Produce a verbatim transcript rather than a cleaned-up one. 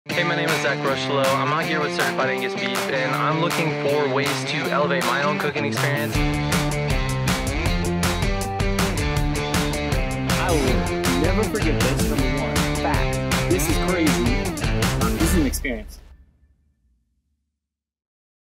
Hey, my name is Rocheleau. I'm out here with Certified Angus beef, and I'm looking for ways to elevate my own cooking experience. I will never forget this. Number one, fact. This is crazy. This is an experience.